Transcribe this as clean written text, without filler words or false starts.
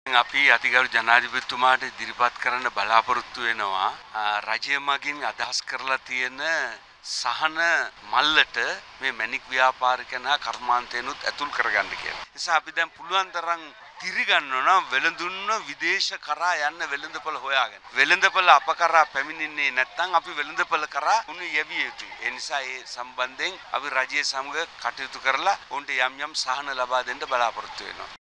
අපි අතිගරු ජනාධිපතිතුමාට ඉදිරිපත් කරන්න බලාපොරොත්තු වෙනවා රජය මගින් අදහස් කරලා තියෙන සහන මල්ලට මේ මැණික් ව්‍යාපාරිකයන්ා කර්මාන්තයනුත් ඇතුල් කරගන්න කියලා. ඒ නිසා අපි දැන් පුළුවන් තරම් තිරිගන්නවා නම් වෙළඳුන්න විදේශ කරා යන්න වෙළඳපොළ හොයාගෙන. වෙළඳපොළ අප කරා පැමිණෙන්නේ නැත්නම් අපි වෙළඳපොළ කරා උණු යවිය යුතුයි. ඒ නිසා ඒ සම්බන්ධයෙන් අපි රජයේ සමග කටයුතු කරලා උන්ට යම් යම් සහන ලබා දෙන්න බලාපොරොත්තු වෙනවා.